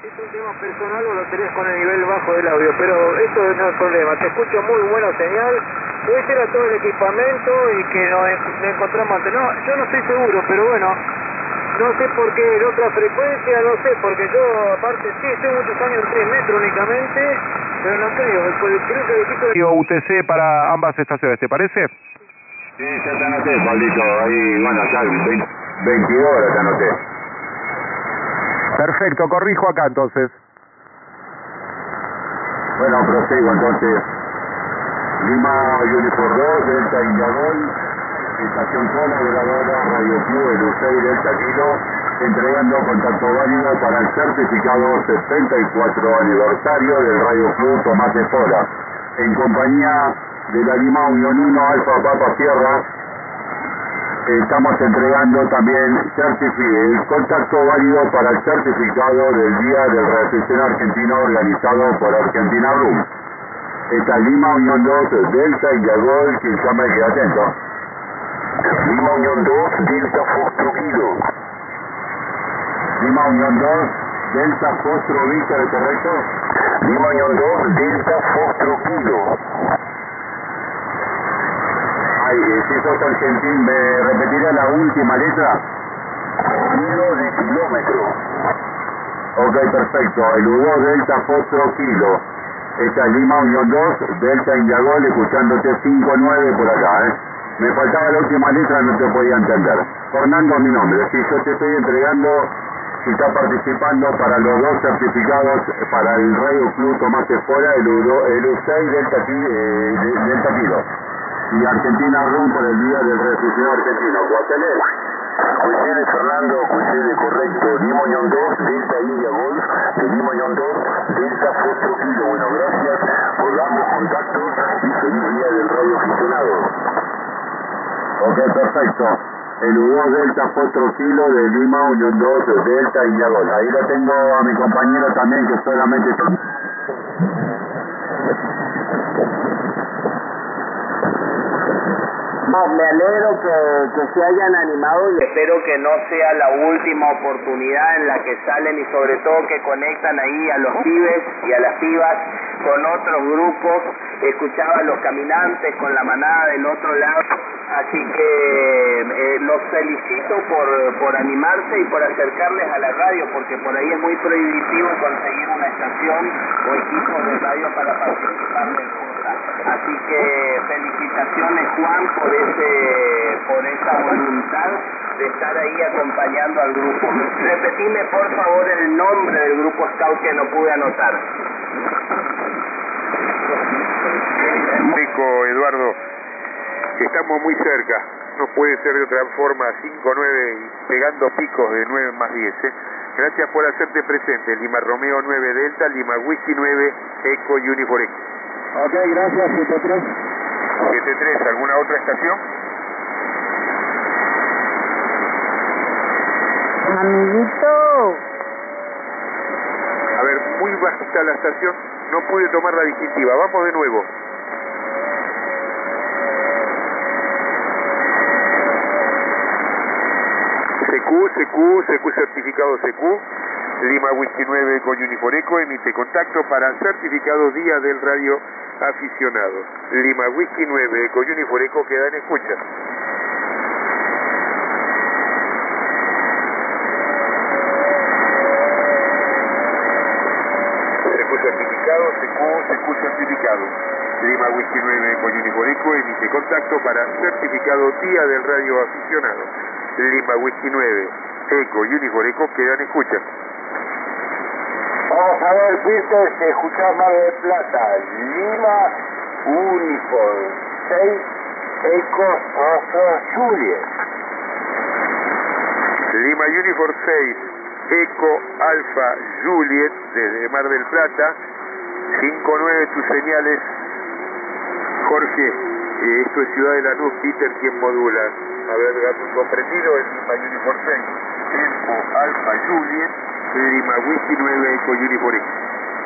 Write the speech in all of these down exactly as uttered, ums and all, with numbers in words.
¿Es un tema personal o lo tenés con el nivel bajo del audio? Pero eso no es problema, te escucho muy buena señal. Puede ser a todo el equipamiento y que nos, nos encontramos antes. No, yo no estoy seguro, pero bueno, no sé por qué en otra frecuencia, no sé, porque yo aparte sí, estoy muchos años en tres metros únicamente, pero no creo, pues, creo que el equipo... U T C para ambas estaciones, ¿te parece? Sí, ya te anoté, Pablito, ahí, bueno, acá veintidós horas te anoté. Perfecto, corrijo acá entonces. Bueno, prosigo entonces. Lima Unifor dos, Delta India Gol, estación zona de la hora, Radio Club, el U seis Delta Kilo, entregando contacto válido para el certificado setenta y cuatro aniversario del Radio Club Tomás de Sola, en compañía de la Lima Unión uno Alfa Papa Sierra. Estamos entregando también el contacto válido para el certificado del Día del Recepción Argentino organizado por Argentina Room. Esta Lima Unión dos, Delta y Yagol, quien llama y quede atento. Lima Unión dos, Delta Foxtrot Kilo. Lima Unión dos, Delta Foxtrot Víctor, ¿es correcto? Lima Unión dos, Delta Foxtrot Kilo. Ay, si sos argentino, ¿me repetirá la última letra? Kilo de kilómetro. Ok, perfecto. El U dos Delta Foxtrot Kilo. Esta es Lima Unión dos, Delta Indiagol, escuchándote cinco nueve por acá, ¿eh? Me faltaba la última letra, no te podía entender. Fernando es mi nombre, si yo te estoy entregando, si está participando para los dos certificados para el Radio Club Tomás Espola, el U seis Delta, eh, Delta Kilo. Y Argentina Room por el Día del Recepción Argentino. ¿Guatelés? Coincide Fernando, coincide correcto. Lima Unión dos, Delta India Golf, de Lima Unión dos, Delta Foxtrot Kilo. Bueno, gracias por darnos contactos y feliz día del radio aficionado. Ok, perfecto. El U dos Delta Foxtrot Kilo de Lima Unión dos, Delta India Golf. Ahí lo tengo a mi compañero también que solamente... No, me alegro que, que se hayan animado y espero que no sea la última oportunidad en la que salen y sobre todo que conectan ahí a los pibes y a las pibas con otros grupos. Escuchaba a los caminantes con la manada del otro lado, así que eh, los felicito por, por animarse y por acercarles a la radio, porque por ahí es muy prohibitivo conseguir una estación o equipos de radio para participar del podcast. Así que felicitaciones, Juan, por ese por esa voluntad de estar ahí acompañando al grupo. Repetime por favor el nombre del grupo Scout que no pude anotar. Rico, Eduardo, estamos muy cerca, no puede ser de otra forma, cinco nueve y pegando picos de nueve más diez, ¿eh? Gracias por hacerte presente. Lima Romeo nueve Delta, Lima Whisky nueve Eco Unifor Eco. Ok, gracias, siete tres. siete tres, ¿alguna otra estación? Amiguito. A ver, muy bajita la estación, no pude tomar la distintiva, vamos de nuevo. C Q, C Q, C Q certificado C Q, Lima Whisky nueve con Unifor Eco, emite contacto para certificado Día del Radio Aficionado. Lima Whisky nueve con Unifor Eco queda en escucha. C Q certificado, C Q, C Q certificado. Lima Whisky nueve con Unifor Eco, emite contacto para certificado Día del Radio Aficionado. Lima Whisky nueve, Eco Unifor Eco quedan en escucha. Vamos a ver, Peter, se escucha Mar del Plata. Lima Unifor seis, Eco Alfa Juliet. Lima Unifor seis, Eco Alfa Juliet, desde Mar del Plata. cinco nueve tus señales. Jorge, eh, esto es Ciudad de Lanús, Peter, quien modula. A ver, gato comprendido, el Lima Unifor seis, Eco Alfa Juliet, Lima Whisky nueve, Eco Unifor Eco.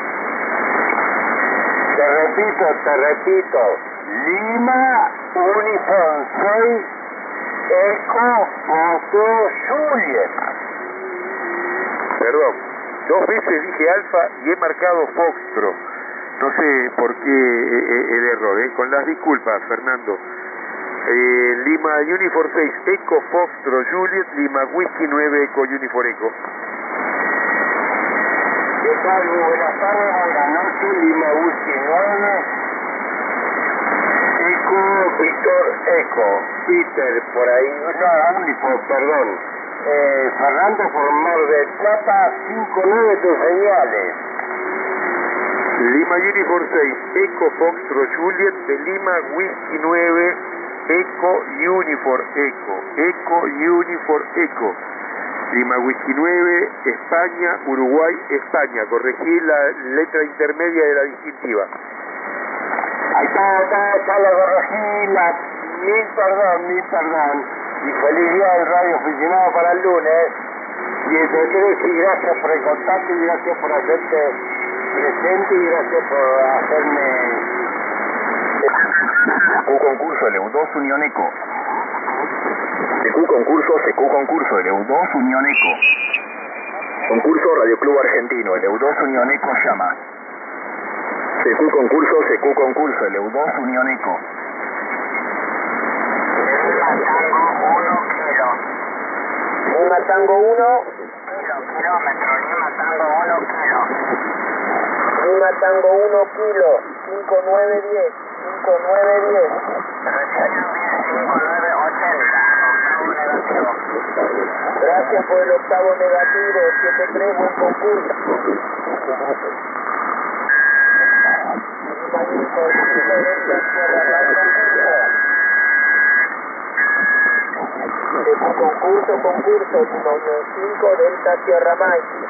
Te repito, te repito. Lima Unifor seis, Eco Alfa Juliet. Perdón, dos veces dije Alfa y he marcado Foxtro. No sé por qué eh, el error, ¿eh? Con las disculpas, Fernando. Eh, Lima Unifor seis, Eco Foxtro Juliet, Lima Whisky nueve, Eco Unifor Eco. ¿Qué tal? Muy buenas tardes, buenas noches, Lima Whisky nueve, Eco, Víctor, Eco, Peter, por ahí, no, Unifor, perdón. Eh, Fernando por Mar del Plata, cinco nueve tus señales. Lima Unifor seis, Eco Foxtro Juliet, de Lima Whisky nueve, Eco Unifor Eco, Eco Unifor Eco. Lima Whisky nueve, España, Uruguay, España. Corregí la letra intermedia de la distintiva. Ahí está, está, está la corregí, la, mil perdón, mil perdón. Y feliz día del radio aficionado para el lunes. siete tres, y gracias por el contacto y gracias por hacerte presente y gracias por hacerme... C Q concurso L U dos Unión Eco. C Q concurso, C Q concurso L U dos Unión Eco. Concurso Radio Club Argentino, L U dos Unión Eco llama. C Q concurso, C Q concurso L U dos Unión Eco. Lima Tango uno, kilo, kilómetro, Lima Tango uno, kilo. Lima Tango uno, kilo, cinco nueve diez, cinco nueve diez. Recién bien, cinco nueve ochenta, octavo negativo. Gracias por el octavo negativo, siete tres, buen concurso. Concurso, concurso, cinco Delta Sierra Mike.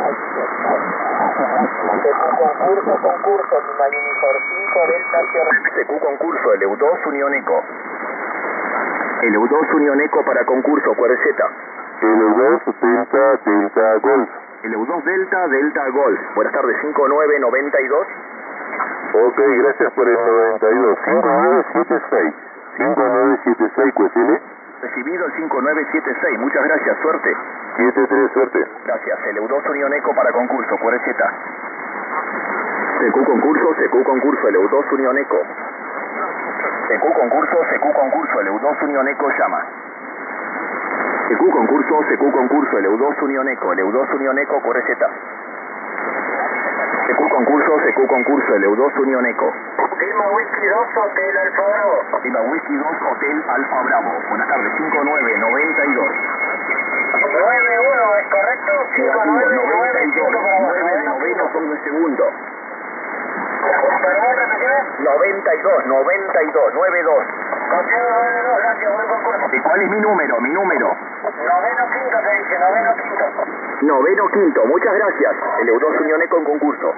Concurso, concurso, Unifor cinco Delta Sierra Mike. C Q concurso L U dos Unión Eco. L U dos Unión Eco para concurso Q R Z. L U dos Delta Delta Golf. L U dos Delta Delta Golf. Buenas tardes, cinco nueve noventa y dos. Ok, gracias por el noventa y dos. cinco nueve siete seis. cinco nueve siete seis, Q S L. Recibido el cinco nueve siete seis, muchas gracias, suerte. siete tres, suerte. Gracias, L U dos Unión Eco para concurso, Q R Z. C Q concurso, C Q concurso, L U dos Unión Eco. C Q concurso, C Q concurso, L U dos Unión Eco llama. C Q concurso, C Q concurso, L U dos Unión Eco, L U dos Unión Eco, Q R Z. C Q concurso, C Q concurso, L U dos Unión Eco. Lima Whisky dos, Hotel Alfa Bravo. Lima Whisky dos, Hotel Alfa Bravo. Buenas tardes, cinco nueve noventa y dos. nueve uno, ¿es correcto? cinco nueve noventa y dos. nueve de noveno, dos de segundo. noventa y dos, noventa y dos, nueve dos. Gracias, buen concurso. ¿Y cuál es mi número? Mi número. Noveno quinto te dice, noveno quinto. Noveno quinto, muchas gracias. L U dos Unión Eco en concurso.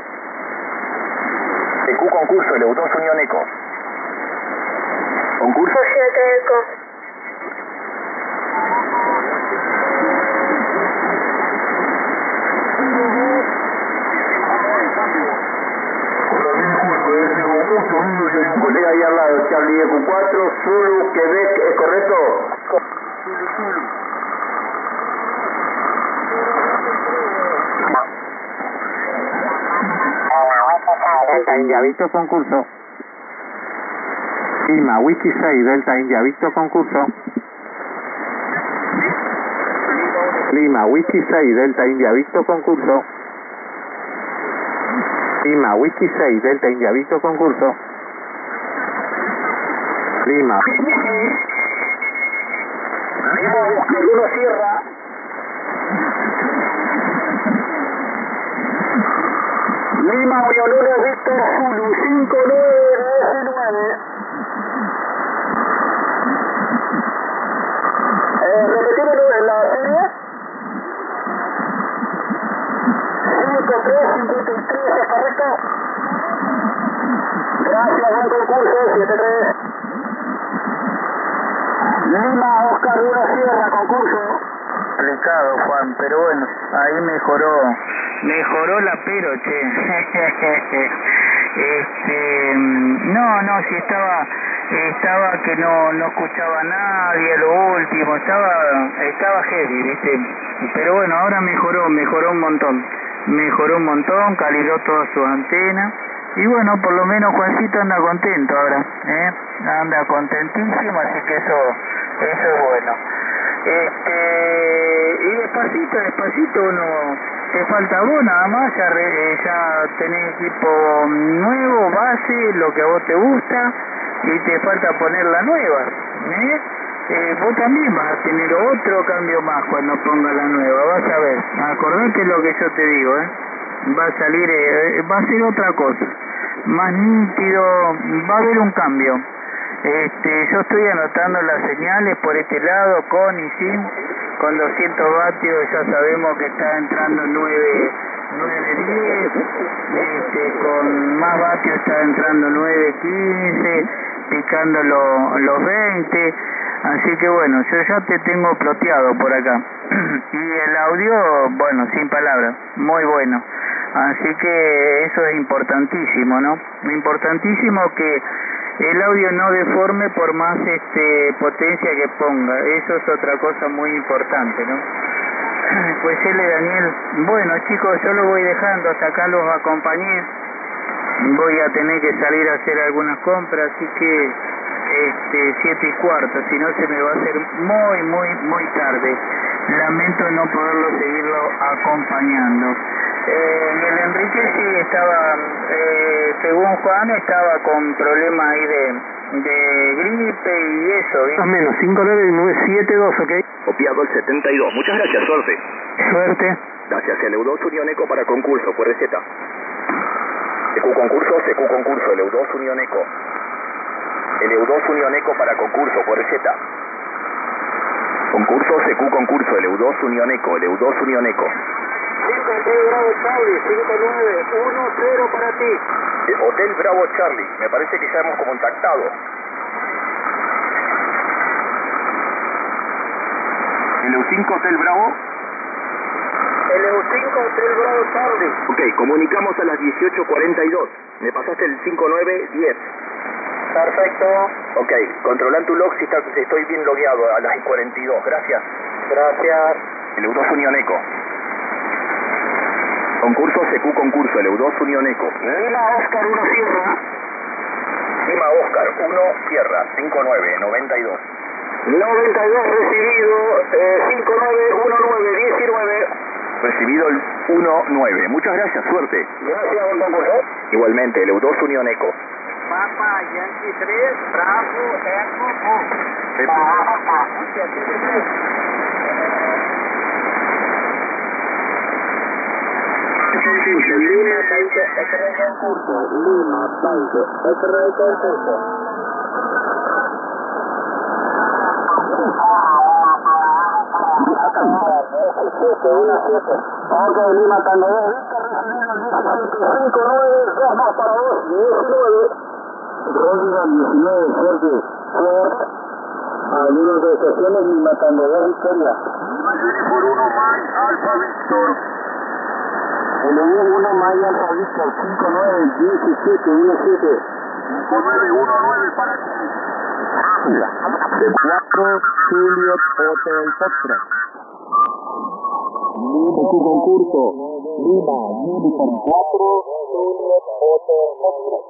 C Q concurso, L U dos Unión Eco. Concurso siete Eco. Un colega ahí al lado, Charlie Eco cuatro, Zulu, Quebec, ¿es correcto? Zulu, Zulu. Delta India Victor concurso. Lima Whisky seis Delta India Victor concurso. Lima Whisky seis Delta India Victor concurso. Lima Whisky seis Delta India Victor concurso. Lima uno Sierra. Lima Unión uno Víctor Zulu cinco nueve diecinueve. Eh, repetimos en la serie. cinco tres cincuenta y tres, ¿es correcto? Gracias, buen concurso, siete tres. Lima Oscar uno Sierra, concurso. Complicado, Juan, pero bueno, ahí mejoró, mejoró la pero, che. este, no, no, si estaba, estaba que no, no escuchaba a nadie, lo último, estaba, estaba heavy, viste, pero bueno, ahora mejoró, mejoró un montón. mejoró un montón, calibró todas sus antenas. Y bueno, por lo menos Juancito anda contento ahora, ¿eh? Anda contentísimo, así que eso, eso es bueno. Este, y despacito, despacito uno, te falta vos nada más, ya, re, ya tenés equipo nuevo, base, lo que a vos te gusta, y te falta poner la nueva, ¿eh? Eh, vos también vas a tener otro cambio más cuando pongas la nueva, vas a ver, acordate lo que yo te digo, ¿eh? Va a salir, eh, va a ser otra cosa, más nítido, va a haber un cambio. Este, yo estoy anotando las señales por este lado, con y sin, con doscientos vatios ya sabemos que está entrando nueve, nueve diez, este, con más vatios está entrando nueve quince, picando lo, los veinte, así que bueno, yo ya te tengo ploteado por acá. Y el audio, bueno, sin palabras, muy bueno. Así que eso es importantísimo, ¿no? Importantísimo que el audio no deforme por más este potencia que ponga. Eso es otra cosa muy importante, ¿no? Pues él es Daniel. Bueno, chicos, yo lo voy dejando. Hasta acá los acompañé. Voy a tener que salir a hacer algunas compras, así que este siete y cuarto, si no se me va a hacer muy, muy, muy tarde. Lamento no poderlo seguirlo acompañando. Eh, y el Enrique sí estaba, eh, según Juan, estaba con problemas ahí de, de gripe y eso, ¿bien? Más o menos, cinco nueve nueve siete dos, ¿ok? Copiado el setenta y dos. Muchas gracias, suerte. Suerte. Gracias, el E U dos Unión Eco para concurso, Q R Z. C Q concurso, C Q concurso, el E U dos Unión Eco. El E U dos Unión Eco para concurso, Q R Z. Concurso, C Q concurso, el E U dos Unión Eco, el E U dos Unión Eco. cinco Hotel Bravo Charlie, cinco nueve uno cero para ti. Eh, Hotel Bravo Charlie, me parece que ya hemos contactado. El E U cinco Hotel Bravo. El E U cinco Hotel Bravo Charlie. Ok, comunicamos a las dieciocho cuarenta y dos. Me pasaste el cinco nueve diez. Perfecto. Ok, controlan tu log si, está, si estoy bien logueado a las cuarenta y dos. Gracias. Gracias. El E U dos Unión Eco. Concurso, C Q concurso, el E U dos Unión Eco. Lima Oscar uno Sierra. Lima Oscar uno Sierra, cinco nueve noventa y dos. noventa y dos recibido, eh, cinco nueve uno nueve diecinueve. Recibido el uno nueve. Muchas gracias, suerte. Gracias, buen concurso. Igualmente, el E U dos Unión Eco. Papa Yankee tres, Bravo, Eco, O. Lima veinte, X R concurso. Lima veinte, X R concurso. Ok, Lima Tango dos, cinco nueve, dos más para vos, diecinueve. Rodrigo diecinueve, suerte. Algunos de estaciones Lima Tango dos, Victoria. Por uno más, Alfa Víctor. El uno Maya Alfa Víctor, cinco nueve diecisiete diecisiete. cinco nueve uno nueve para ti. cuatro Juliet Hotel Foxtrot. Lima su concurso. Lima Uniform cuatro Juliet Hotel Foxtrot.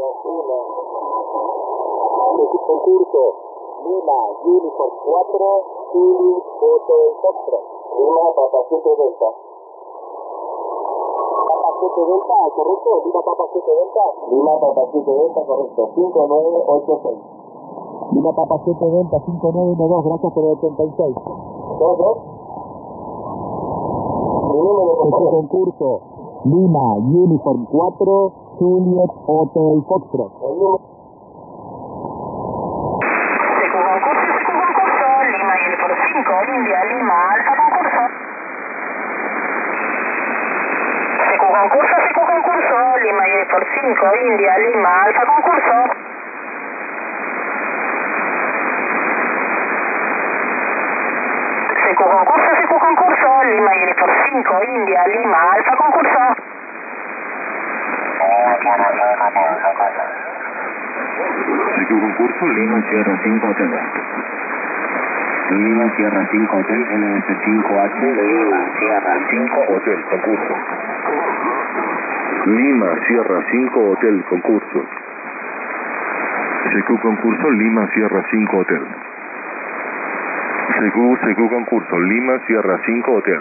Su concurso. Lima Uniform cuatro Juliet Hotel Foxtrot. Lima Papa siete Delta. Papa siete Delta, correcto. Lima Papa siete Delta. Lima Papa siete Delta, correcto. cinco nueve ocho seis. Lima Papa siete Delta, cinco nueve uno dos, gracias por el ochenta y seis. ¿Dos, dos? Este concurso, Lima Uniform cuatro, Juliet Hotel Foxtrot. C Q concurso, C Q concurso, Lima Uniform cinco, India, Lima, Alfa concurso. C Q concurso, C Q concurso, Lima Uniform cinco, India, Lima, Alfa concurso. C Q concurso, C Q concurso, Lima Uniform cinco, India, Lima, Alfa concurso. C Q concurso, Lima Sierra cinco Hotel. Lima Sierra cinco Hotel, N S cinco H. Lima Sierra cinco Hotel, concurso. Lima, Sierra cinco, Hotel, concurso. C Q concurso, Lima, Sierra cinco, Hotel. C Q, C Q concurso, Lima, Sierra cinco, Hotel.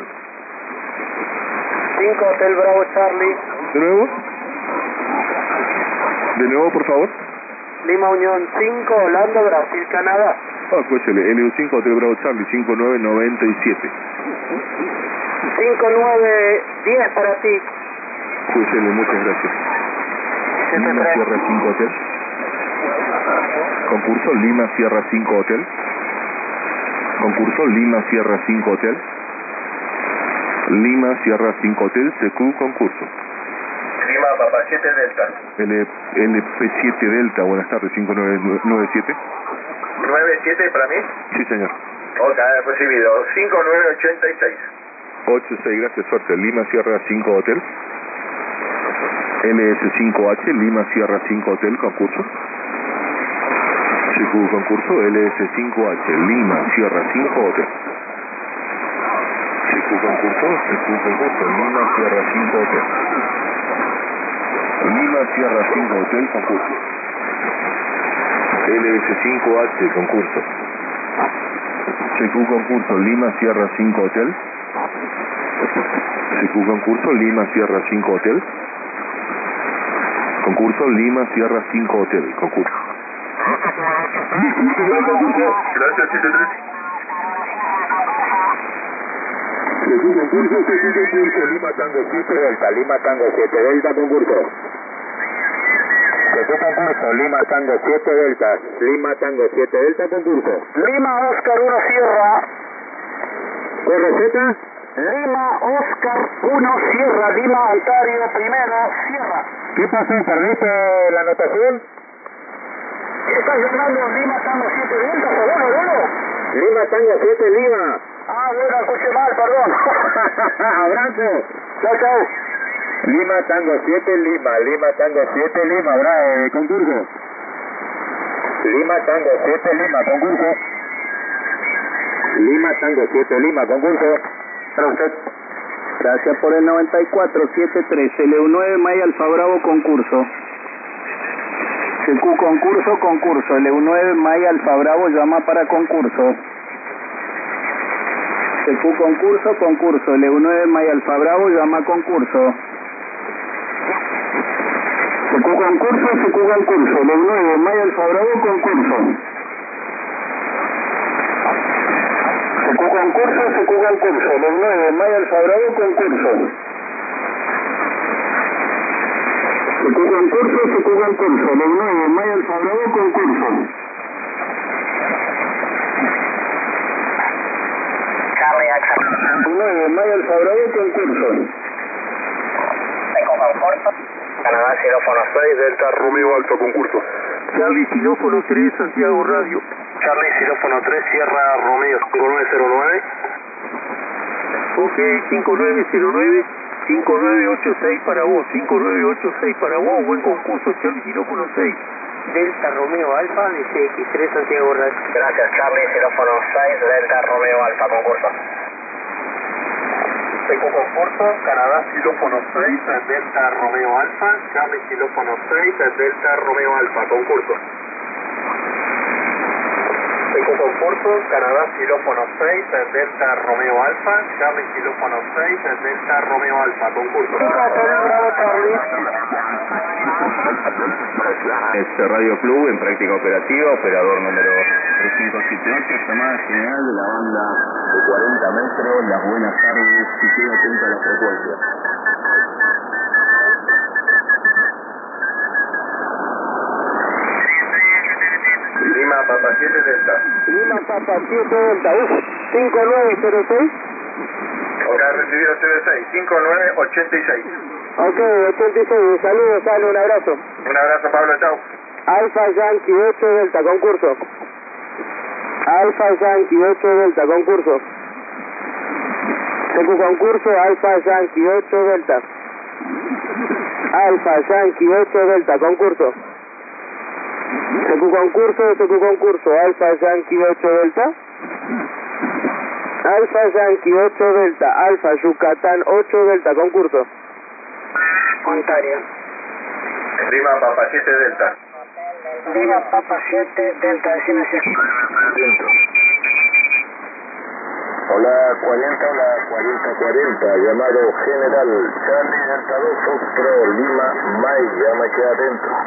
cinco, Hotel Bravo Charlie. ¿De nuevo? ¿De nuevo, por favor? Lima Unión cinco, Holanda, Brasil, Canadá. Ah, escúchale, L U cinco, Hotel Bravo Charlie, cinco nueve noventa y siete. cinco nueve diez para ti. Escúchale, muchas gracias. Lima, Sierra cinco, Hotel. Concurso, Lima, Sierra cinco, Hotel. Concurso, Lima, Sierra cinco, Hotel. Lima, Sierra cinco, Hotel, C Q, concurso. Lima, Papa siete Delta. L, L P siete Delta, buenas tardes, cinco nueve nueve siete. nueve siete para mí. Sí, señor. Ok, recibido. cinco nueve ochenta y seis. ochenta y seis, gracias, suerte. Lima, Sierra cinco, Hotel. L S cinco H, Lima, Sierra cinco, Hotel, concurso. C Q, concurso, L S cinco H, Lima, Sierra cinco, Hotel. C Q, concurso, C Q, concurso, Lima, Sierra cinco, Hotel. Lima, Sierra cinco, Hotel, concurso. L S cinco H, concurso. C Q, concurso, Lima, Sierra cinco, Hotel. C Q, concurso, Lima, Sierra cinco, Hotel. Concurso, Lima, Sierra cinco, Hotel, concurso. Gracias, siete tres. Lima Tango siete Delta, Lima Tango siete Delta, concurso. Concurso, Lima Tango siete Delta, Lima Tango siete Delta, concurso. Lima Oscar uno Sierra. ¿Con receta? Lima Oscar uno Sierra, Lima Ontario primero Sierra. ¿Qué pasó? ¿Perdiste la anotación? ¿Estás llamando Lima Tango siete Delta, seguro, Lolo? Lima Tango siete Lima. Ah, bueno, escuché mal, perdón. Abrazo. Chao, chao. Lima Tango siete Lima, Lima Tango siete Lima, ¿verdad? Eh, concurso. Lima Tango siete Lima, concurso. Lima Tango siete Lima, concurso. Para usted. Gracias por el noventa y cuatro setenta y tres, L U nueve Maya Alfa Bravo, concurso. C Q concurso, concurso, L U nueve Maya Alfa Bravo llama para concurso. C Q concurso, concurso, L U nueve Maya Alfa Bravo llama concurso. C Q concurso, C Q concurso, L U nueve Maya Alfa Bravo, concurso. C Q concurso, C Q concurso, L U nueve Maya Alfa Bravo, concurso. C Q concurso, C Q concurso, L U nueve Maya Alfa Bravo, concurso. Charlie Axel. L U nueve Maya Alfa Bravo, concurso. C Q concurso. Canadá, xilófono seis, Delta, Romeo Alfa, concurso. Charlie, xilófono tres, Santiago Radio. Charlie, xilófono tres, Sierra Romeo cinco nueve cero nueve. Ok, cinco nueve cero nueve, cinco nueve ocho seis para vos, cinco nueve ocho seis para vos, buen concurso, Charlie, xilófono seis. Delta Romeo Alfa, D C X tres, Santiago Radio. Gracias, Charlie, xilófono seis, Delta Romeo Alfa, concurso. C Q concurso, Canadá, xilófono seis, Delta Romeo Alfa, Charlie, xilófono seis, Delta Romeo Alfa, concurso. C Q concurso, Canadá, xilófono seis, Delta Romeo Alfa, Charlie, xilófono seis, Delta Romeo Alfa, concurso. Este Radio Club en práctica operativa, operador número tres cinco siete ocho, llamada general de la banda de cuarenta metros, las buenas tardes, y quede atento a la frecuencia. Lima, Papa siete Delta. Lima Papa siete Delta, cinco nueve cero seis. Ok, recibido cero seis, cinco nueve ochenta y seis. Ok, ochenta y seis, saludos, sale, un abrazo. Un abrazo, Pablo, chao. Alfa Yankee ocho Delta, concurso. Alfa Yankee ocho Delta, concurso. C Q concurso, Alfa Yankee ocho Delta. Alfa Yankee ocho Delta, concurso. C Q concurso, C Q concurso, Alfa Yankee ocho Delta. Alfa Yankee ocho Delta, Alfa Yucatán ocho Delta, concurso. Ontario. Lima Papa siete Delta. Lima Papa siete Delta, decime si es Dentro. Hola cuarenta, hola cuarenta cuarenta, llamado General Charlie Delta dos Foxtrot Lima Mike, llama que adentro.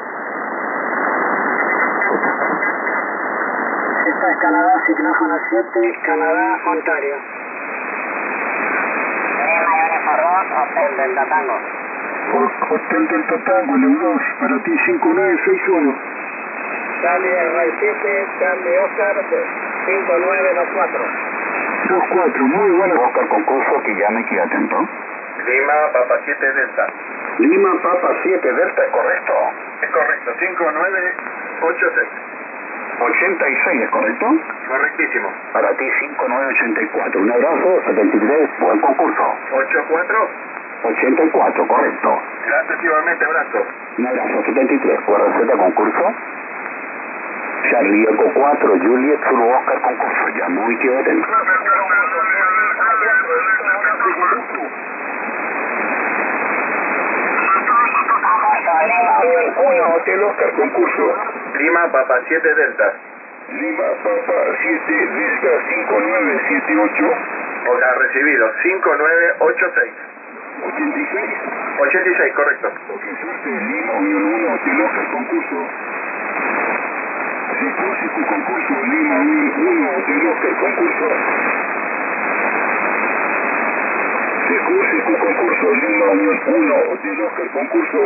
Esta es Canadá, ciclófono siete, Canadá, Ontario. Lima Unifor dos, Hotel Delta Tango. Hotel Delta Tango, L U dos, para ti cinco nueve seis uno. Charlie Ray siete, Charlie Oscar cinco nueve dos cuatro. dos cuatro, muy bueno. Oscar concurso que llame que atento. Lima Papa siete Delta. Lima Papa siete Delta, ¿es correcto? Es correcto, cinco nueve ocho seis. ochenta y seis, ¿es correcto? Correctísimo. Para ti cinco nueve ochenta y cuatro, un abrazo, setenta y tres, buen concurso. ocho cuatro. ochenta y cuatro, correcto. Gracias igualmente, abrazo. Un abrazo, setenta y tres, por receta concurso. Charlie Eco cuatro, Juliet, Zulu Oscar concurso, llamó y quedó atento. uno, Hotel Oscar concurso. Lima Papa siete Delta. Lima Papa siete Delta cinco nueve siete ocho. O sea, recibido, cinco nueve ocho seis. ochenta y seis. ochenta y seis, correcto. Ok, suerte. Lima Unión uno, Hotel Oscar concurso. C Q C Q concurso. Lima Unión uno, Hotel Oscar concurso. C Q C Q concurso. Lima Unión uno, Hotel Oscar concurso.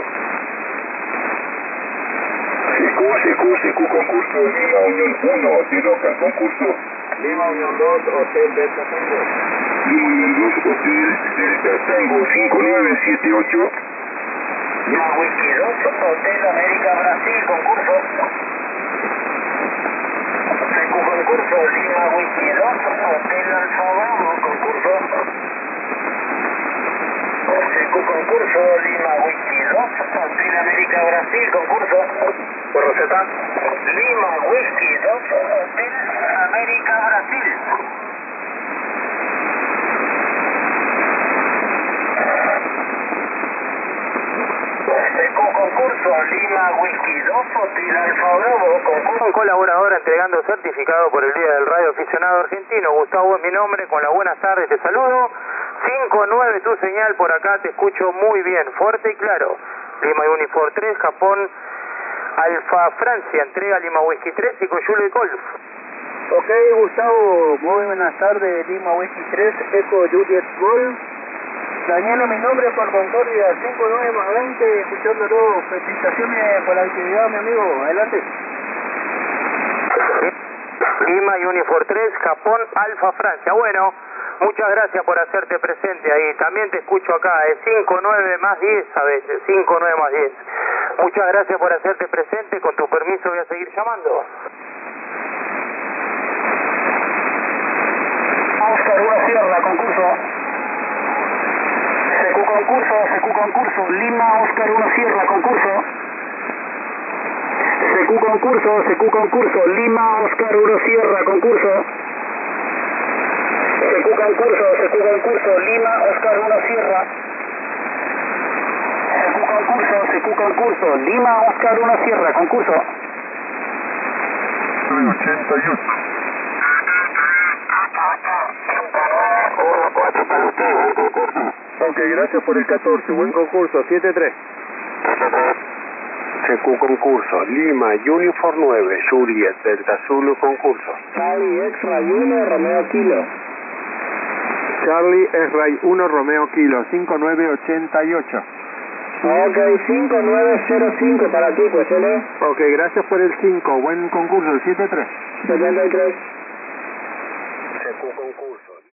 C Q C Q C Q concurso. Lima Unión uno, Hotel Oscar concurso. Lima Unión dos, Hotel Delta Tango. Lima Unión dos, Hotel Delta Tango cinco nueve siete ocho. Lima Whisky dos, Hotel América Brasil, concurso. C Q concurso, Lima Whisky dos, Hotel Alfa Bravo, concurso. C Q concurso, Lima Whisky dos, Hotel América Brasil, concurso. ¿Por receta? Lima Whisky dos, Hotel América Brasil. C Q concurso, Lima Whisky dos, Hotel Alfa Bravo, concurso. Un colaborador entregando certificado por el Día del Radio Aficionado Argentino. Gustavo es mi nombre, con las buenas tardes te saludo. cinco nueve tu señal por acá, te escucho muy bien, fuerte y claro. Lima Unifor tres, Japón, Alfa Francia, entrega Lima Whisky tres y Coyule Golf. Ok, Gustavo, muy buenas tardes, Lima Whisky tres, Eco Juliet Golf. Daniela, mi nombre por Concordia, cinco nueve más veinte, escuchándolo. Felicitaciones por la actividad, mi amigo, adelante. Lima Unifor tres, Japón, Alfa Francia. Bueno, muchas gracias por hacerte presente ahí. También te escucho acá, es cinco nueve más diez a veces, cinco nueve más diez. Muchas gracias por hacerte presente, con tu permiso voy a seguir llamando. Oscar uno Sierra, concurso. C Q concurso, C Q concurso, Lima Oscar uno Sierra, concurso. C Q concurso, C Q concurso, Lima Oscar uno Sierra, concurso. C Q concurso, C Q concurso, Lima Oscar uno Sierra. C Q concurso, C Q concurso, Lima Oscar uno Sierra, concurso. ochenta y ocho. Ok, gracias por el catorce, buen concurso, siete tres. C Q concurso, Lima Unifor nueve, Juliet, Delta Zulu concurso. Charlie X-Ray uno, Romeo Kilo. Charlie X-Ray uno, Romeo Kilo, cinco nueve ochenta y ocho. Ok, cinco nueve cero cinco para ti, pues, ¿eh? Ok, gracias por el cinco, buen concurso, el siete tres. setenta y tres.